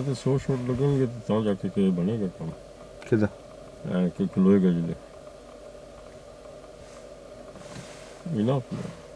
तो 100 शॉट लगेंगे तो जाके के बनेगा काम किधर कि लोएगा जिले इनफ